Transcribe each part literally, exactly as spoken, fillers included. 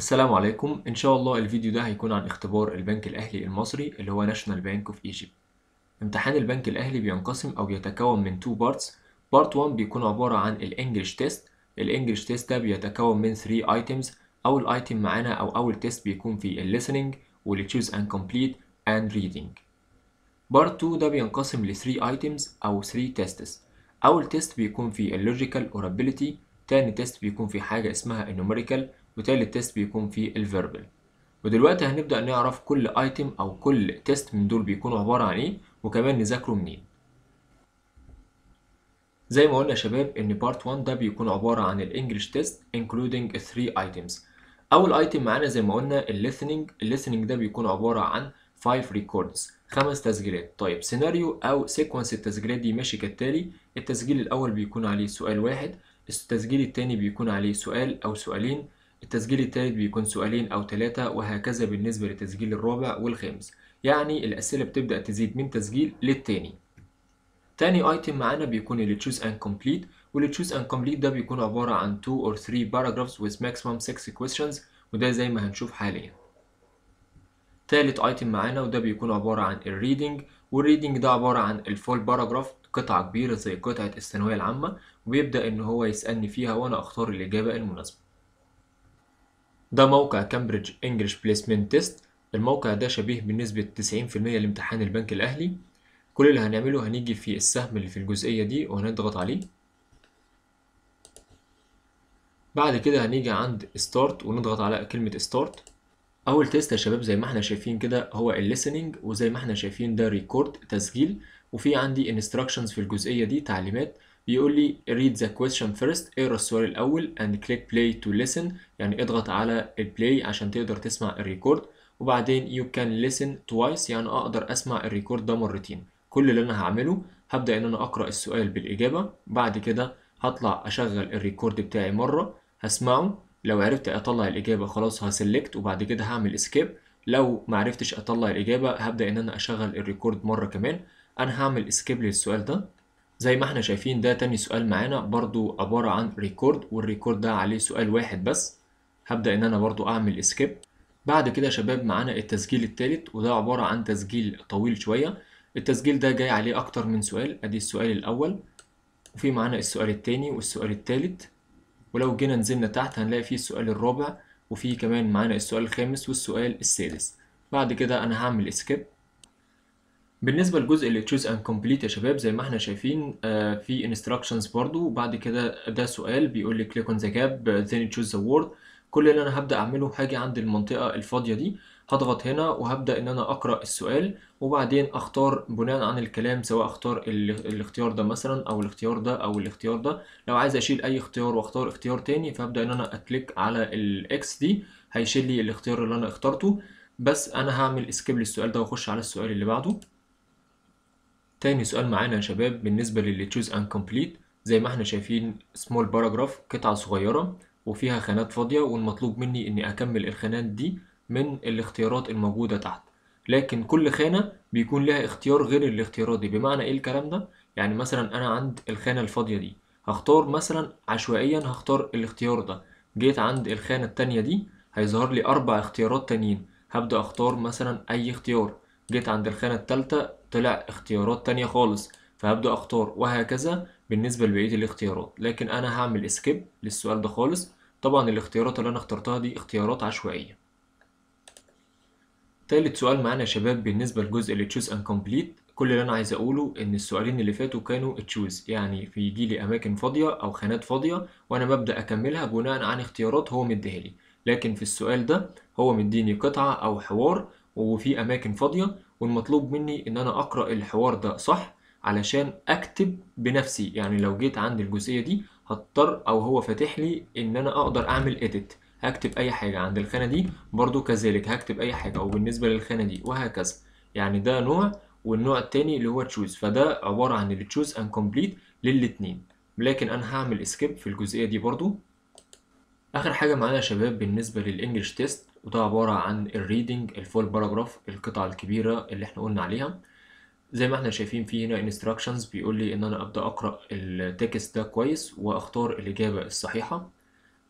السلام عليكم. إن شاء الله الفيديو ده هيكون عن اختبار البنك الأهلي المصري اللي هو National Bank of Egypt. امتحان البنك الأهلي بينقسم أو بيتكون من two parts. Part one بيكون عبارة عن الإنجليش تيست. الإنجليش تيست ده بيتكون من three items. أول ايتم معانا أو أول تيست بيكون فيه ال listening وال choose and complete and reading. Part two ده بينقسم ل three items أو three tests. أول تيست بيكون فيه ال logical or ability. تاني تيست بيكون فيه حاجة اسمها ال numerical. وتالت تيست بيكون فيه ال verbal. ودلوقتي هنبدأ نعرف كل ايتم أو كل تيست من دول بيكونوا عبارة عن إيه وكمان نذاكره منين. زي ما قلنا يا شباب إن بارت واحد ده بيكون عبارة عن الإنجليش تيست including three items. أول ايتم معانا زي ما قلنا ال listening. ال listening ده بيكون عبارة عن five records، خمس تسجيلات. طيب سيناريو أو سيكونس التسجيلات دي ماشي كالتالي: التسجيل الأول بيكون عليه سؤال واحد، التسجيل التاني بيكون عليه سؤال أو سؤالين، التسجيل التالت بيكون سؤالين أو ثلاثة، وهكذا بالنسبة للتسجيل الرابع والخامس. يعني الأسئلة بتبدأ تزيد من تسجيل للتاني. تاني ايتم معانا بيكون ال choose and complete. وال choose and complete ده بيكون عبارة عن two or three paragraphs with maximum six questions، وده زي ما هنشوف حاليا. تالت ايتم معانا وده بيكون عبارة عن ال reading. وال reading ده عبارة عن الفول باراجراف، قطعة كبيرة زي قطعة الثانوية العامة، وبيبدأ إن هو يسألني فيها وأنا أختار الإجابة المناسبة. ده موقع كامبريدج انجلش بليسمنت تيست. الموقع ده شبيه بنسبة تسعين في المية لامتحان البنك الأهلي. كل اللي هنعمله هنيجي في السهم اللي في الجزئية دي وهنضغط عليه. بعد كده هنيجي عند ستارت ونضغط على كلمة ستارت. أول تيست يا شباب زي ما احنا شايفين كده هو الليسننج، وزي ما احنا شايفين ده ريكورد تسجيل، وفي عندي instructions في الجزئية دي تعليمات. بيقول لي read the question first، اقرا السؤال الأول and click play to listen، يعني اضغط على البلاي عشان تقدر تسمع الريكورد. وبعدين you can listen twice، يعني أقدر أسمع الريكورد ده مرتين. كل اللي أنا هعمله هبدأ إن أنا أقرأ السؤال بالإجابة، بعد كده هطلع أشغل الريكورد بتاعي مرة هسمعه. لو عرفت اطلع الاجابه خلاص هسلكت وبعد كده هعمل اسكيب. لو معرفتش اطلع الاجابه هبدا ان انا اشغل الريكورد مره كمان. انا هعمل اسكيب للسؤال ده. زي ما احنا شايفين ده تاني سؤال معانا برضو عباره عن ريكورد، والريكورد ده عليه سؤال واحد بس. هبدا ان انا برضو اعمل اسكيب. بعد كده يا شباب معانا التسجيل التالت، وده عباره عن تسجيل طويل شويه. التسجيل ده جاي عليه اكتر من سؤال. ادي السؤال الاول، وفي معانا السؤال التاني والسؤال التالت، ولو جينا نزلنا تحت هنلاقي فيه السؤال الرابع، وفيه كمان معانا السؤال الخامس والسؤال السادس. بعد كده انا هعمل اسكيب. بالنسبة للجزء اللي choose and complete يا شباب زي ما احنا شايفين آه في instructions برضو. بعد كده ده سؤال بيقول لي click on the gap then choose the word. كل اللي انا هبدأ اعمله هاجي عند المنطقة الفاضية دي، هضغط هنا وهبدأ ان انا اقرأ السؤال، وبعدين اختار بناء عن الكلام سواء اختار ال- الاختيار ده مثلا او الاختيار ده او الاختيار ده. لو عايز اشيل اي اختيار واختار اختيار تاني فهبدأ ان انا اكليك على الاكس دي، هيشيل لي الاختيار اللي انا اخترته. بس انا هعمل اسكيب للسؤال ده واخش على السؤال اللي بعده. تاني سؤال معانا يا شباب بالنسبة للي choose and complete. زي ما احنا شايفين small paragraph، قطعة صغيرة وفيها خانات فاضية، والمطلوب مني اني اكمل الخانات دي من الاختيارات الموجودة تحت. لكن كل خانة بيكون لها اختيار غير الاختيارات دي. بمعنى ايه الكلام ده؟ يعني مثلا انا عند الخانة الفاضية دي هختار مثلا عشوائيا، هختار الاختيار ده. جيت عند الخانة التانية دي هيظهر لي اربع اختيارات تانيين، هبدأ اختار مثلا اي اختيار. جيت عند الخانة التالتة طلع اختيارات تانية خالص، فهبدأ اختار، وهكذا بالنسبة لبقية الاختيارات. لكن انا هعمل اسكيب للسؤال ده خالص. طبعا الاختيارات اللي انا اخترتها دي اختيارات عشوائية. تالت سؤال معانا يا شباب بالنسبة للجزء اللي choose and complete. كل اللي انا عايز اقوله ان السؤالين اللي فاتوا كانوا choose، يعني بيجي لي اماكن فاضية او خانات فاضية وانا ببدأ اكملها بناء عن اختيارات هو مديها لي. لكن في السؤال ده هو مديني قطعة او حوار وفي اماكن فاضية، والمطلوب مني ان انا اقرأ الحوار ده صح علشان اكتب بنفسي. يعني لو جيت عند الجزئية دي هضطر او هو فاتح لي ان انا اقدر اعمل edit، هكتب اي حاجة عند الخانة دي برضو كذلك هكتب اي حاجة، او بالنسبة للخانة دي وهكذا. يعني ده نوع، والنوع التاني اللي هو تشوز، فده عبارة عن اللي تشوز and complete للاتنين. لكن انا هعمل اسكيب في الجزئية دي برضو. اخر حاجة معانا يا شباب بالنسبة للانجليش تيست، وده عبارة عن الريدنج الفول باراجراف، القطعة الكبيرة اللي احنا قلنا عليها. زي ما احنا شايفين في هنا instructions بيقول لي ان انا ابدأ اقرأ التكست ده كويس واختار الاجابة الصحيحة.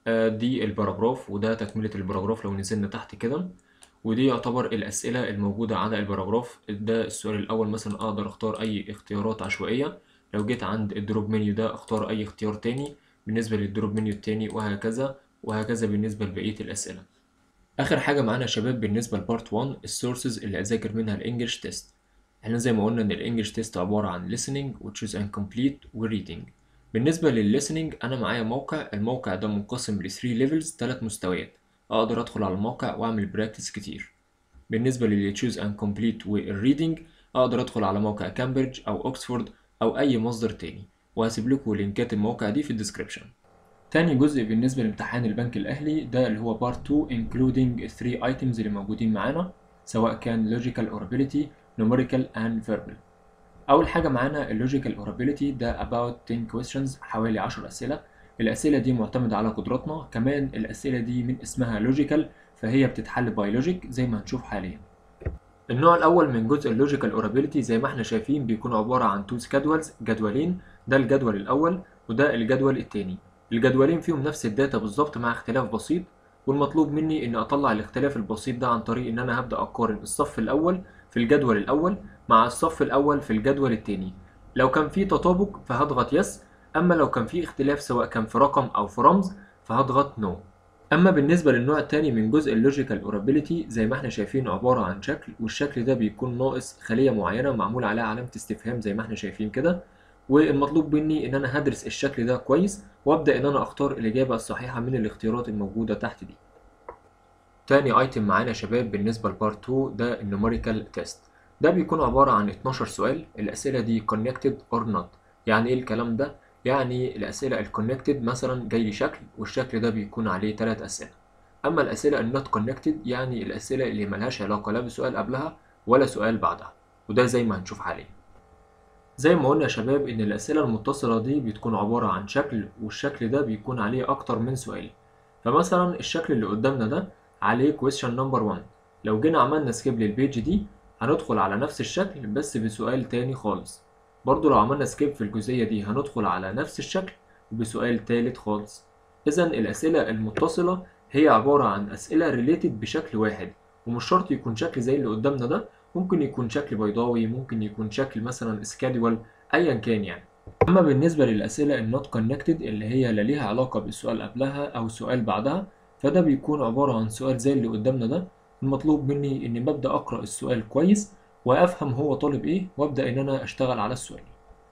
آه، دي الباراجراف وده تكملة الباراجراف لو نزلنا تحت كده. ودي يعتبر الأسئلة الموجودة على الباراجراف. ده السؤال الأول مثلا أقدر أختار أي اختيارات عشوائية. لو جيت عند الدروب منيو ده أختار أي اختيار تاني بالنسبة للدروب منيو التاني، وهكذا وهكذا بالنسبة لبقية الأسئلة. آخر حاجة معانا يا شباب بالنسبة لبارت واحد السورسز اللي أذاكر منها الإنجليش تيست. احنا زي ما قلنا إن الإنجليش تيست عبارة عن listening و choose and complete و reading. بالنسبة للlistening أنا معايا موقع، الموقع ده منقسم ل ثلاثة levels، ثلاث مستويات. أقدر أدخل على الموقع وأعمل براكتس كتير. بالنسبة لل choose and complete والreading أقدر أدخل على موقع كامبريدج أو أوكسفورد أو أي مصدر تاني، وهسيب لكم لينكات المواقع دي في الديسكريبشن. تاني جزء بالنسبة لامتحان البنك الأهلي ده اللي هو بارت اتنين including three items اللي موجودين معانا، سواء كان logical or ability numerical and verbal. أول حاجة معانا اللوجيكال orability ده about ten questions، حوالي عشر أسئلة. الأسئلة دي معتمدة على قدراتنا، كمان الأسئلة دي من اسمها logical فهي بتتحل by logic زي ما هنشوف حاليا. النوع الأول من جزء اللوجيكال اورابيلتي زي ما احنا شايفين بيكون عبارة عن تو سكادولز، جدولين. ده الجدول الأول وده الجدول التاني. الجدولين فيهم نفس الداتا بالظبط مع اختلاف بسيط، والمطلوب مني إن أطلع الاختلاف البسيط ده عن طريق إن أنا هبدأ أقارن الصف الأول في الجدول الأول مع الصف الأول في الجدول التاني. لو كان في تطابق فهضغط يس، أما لو كان في اختلاف سواء كان في رقم أو في رمز فهضغط نو. اما بالنسبه للنوع الثاني من جزء اللوجيكال اورابيلتي زي ما احنا شايفين عباره عن شكل، والشكل ده بيكون ناقص خليه معينه معمول عليها علامه استفهام زي ما احنا شايفين كده. والمطلوب مني ان انا هدرس الشكل ده كويس وابدا ان انا اختار الاجابه الصحيحه من الاختيارات الموجوده تحت دي. تاني ايتم معانا يا شباب بالنسبه لبارت اتنين ده النوميريكال تيست. ده بيكون عباره عن اتناشر سؤال. الاسئله دي connected or not. يعني ايه الكلام ده؟ يعني الاسئله الكونكتد مثلا جاي لي شكل والشكل ده بيكون عليه ثلاث اسئله. اما الاسئله النوت كونكتد يعني الاسئله اللي ملهاش علاقه لا بسؤال قبلها ولا سؤال بعدها، وده زي ما هنشوف حاليا. زي ما قلنا يا شباب ان الاسئله المتصله دي بتكون عباره عن شكل، والشكل ده بيكون عليه اكتر من سؤال. فمثلا الشكل اللي قدامنا ده عليه question number واحد. لو جينا عملنا سكيب للبيج دي هندخل على نفس الشكل بس بسؤال تاني خالص. برضو لو عملنا سكيب في الجزئيه دي هندخل على نفس الشكل وبسؤال تالت خالص. اذا الاسئله المتصله هي عباره عن اسئله ريليتد بشكل واحد، ومش شرط يكون شكل زي اللي قدامنا ده، ممكن يكون شكل بيضاوي، ممكن يكون شكل مثلا سكادول، ايا كان يعني. اما بالنسبه للاسئله النوت كونكتد اللي هي لا ليها علاقه بالسؤال قبلها او سؤال بعدها، فده بيكون عباره عن سؤال زي اللي قدامنا ده. المطلوب مني اني ببدا اقرا السؤال كويس وافهم هو طالب ايه وابدا ان انا اشتغل على السؤال.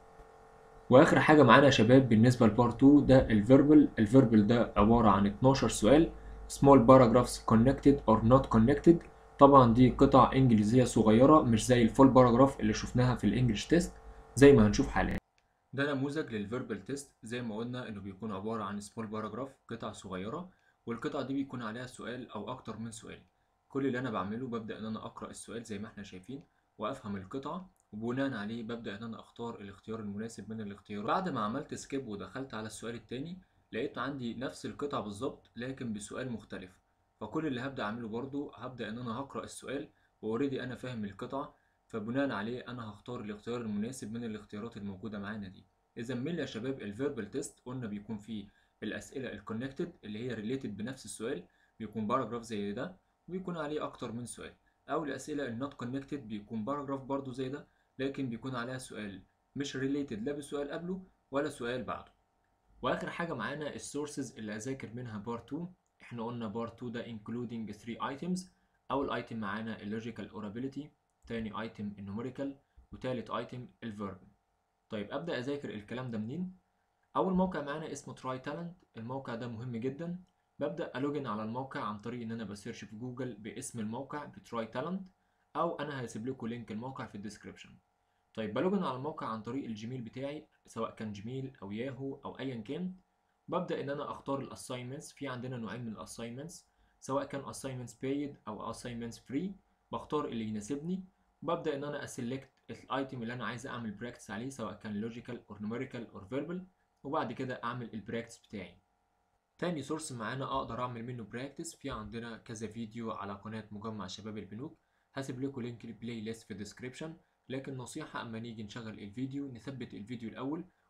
واخر حاجه معانا يا شباب بالنسبه لبارت اتنين ده الفيربل. الفيربل ده عباره عن اتناشر سؤال small paragraphs connected or not connected. طبعا دي قطع انجليزيه صغيره مش زي الفول باراجراف اللي شفناها في الانجليش تيست زي ما هنشوف حاليا. ده نموذج للفيربال تيست. زي ما قلنا انه بيكون عباره عن سمول باراجراف، قطع صغيره، والقطع دي بيكون عليها سؤال او اكتر من سؤال. كل اللي انا بعمله ببدا ان انا اقرا السؤال زي ما احنا شايفين وافهم القطعه، وبناء عليه ببدا ان انا اختار الاختيار المناسب من الاختيارات. بعد ما عملت سكيب ودخلت على السؤال التاني لقيت عندي نفس القطعه بالظبط لكن بسؤال مختلف. فكل اللي هبدا اعمله برضو هبدا ان انا هقرا السؤال واوريدي انا فاهم القطعه، فبناء عليه انا هختار الاختيار المناسب من الاختيارات الموجوده معانا دي. اذا مين يا شباب الفيربال تيست قلنا بيكون فيه الاسئله الكونكتد اللي هي ريليتد بنفس السؤال، بيكون باراجراف زي ده وبيكون عليه اكتر من سؤال. او الاسئله النوت كونكتد بيكون باراجراف برضو زي ده لكن بيكون عليها سؤال مش ريليتد لا بسؤال قبله ولا سؤال بعده. واخر حاجه معانا السورسز اللي اذاكر منها بارت اتنين. احنا قلنا بارت اتنين ده including three items. اول ايتم معانا اللوجيكال اورابيلتي، تاني ايتم النوميريكال، وتالت ايتم الفيرب. طيب ابدا اذاكر الكلام ده منين؟ اول موقع معانا اسمه تراي تالنت. الموقع ده مهم جدا. ببدا الوجن على الموقع عن طريق ان انا بسيرش في جوجل باسم الموقع بتراي تالنت، او انا هسيب لكم لينك الموقع في الديسكريبشن. طيب بلوجن على الموقع عن طريق الجيميل بتاعي سواء كان جيميل او ياهو او ايا كان. ببدا ان انا اختار الاساينمنتس. في عندنا نوعين من الاساينمنتس، سواء كان assignments paid او assignments free. بختار اللي يناسبني وببدا ان انا اسلكت الايتم اللي انا عايز اعمل براكتس عليه سواء كان لوجيكال اور نوميريكال اور فيربال، وبعد كده اعمل البراكتس بتاعي. تاني سورس معانا اقدر اعمل منه براكتس، في عندنا كذا فيديو على قناة مجمع شباب البنوك. هسيب لكم لينك البلاي ليست في الديسكريبشن. لكن نصيحة اما نيجي نشغل الفيديو نثبت الفيديو الاول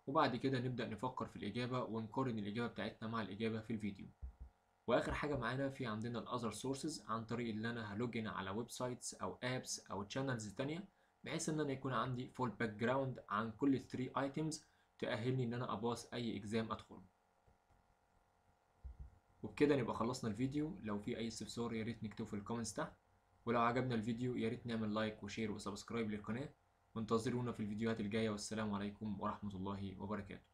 وبعد كده نبدأ نفكر في الإجابة ونقارن الإجابة بتاعتنا مع الإجابة في الفيديو. واخر حاجه معانا في عندنا الاذر سورسز، عن طريق اللي انا هلوجن على ويب سايتس او ابس او تشانلز تانية، بحيث ان انا يكون عندي فول باك جراوند عن كل الثري ايتمز تأهلني ان انا اباص اي اكزام ادخله. وبكده نبقى خلصنا الفيديو. لو في اي استفسار يا ريت نكتبه في الكومنتس تحت، ولو عجبنا الفيديو يا ريت نعمل لايك وشير وسبسكرايب للقناه، وانتظرونا في الفيديوهات الجايه. والسلام عليكم ورحمه الله وبركاته.